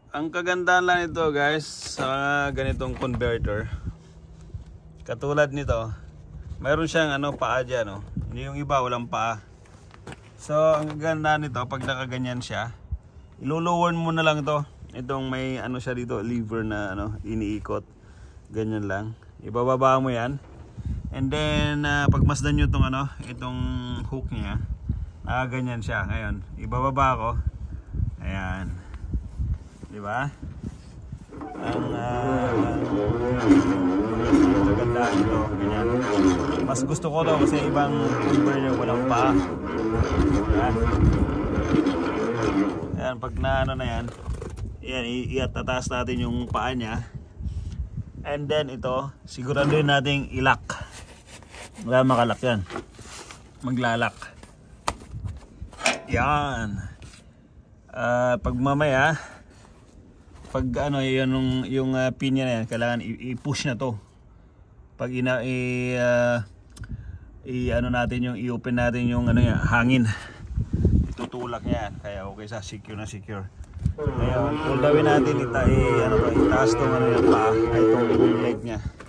Ang kagandahan lang ito guys sa ganitong converter, katulad nito, mayroon siyang paa dyan, no? Hindi yung iba walang paa. So ang kagandahan nito, pag nakaganyan siya, iluluwan mo na lang to. Itong may siya dito, lever na iniikot. Ganyan lang. Ibababa mo yan. And then pagmasdan nyo itong hook niya, ganyan siya. Ngayon, ibababa ko. Ayan. Di ba? Ang kagandahan ito, ganyan. Mas gusto ko to kasi ibang converter walang paa. Ayan. Ayan, pag na yan, iatataas natin yung paa niya. And then ito, siguraduhin nating ilak. Wala makalak yan. Maglalak. Yan. Pag mamaya, pag yung pin niya na yan, kailangan i-push na to. Pag natin yung i-open natin yung hangin. Itutulak niya yan. Kaya okay sa secure na secure. Ngayon, kung gawin natin itaas tong yung paa, ay itong leg niya.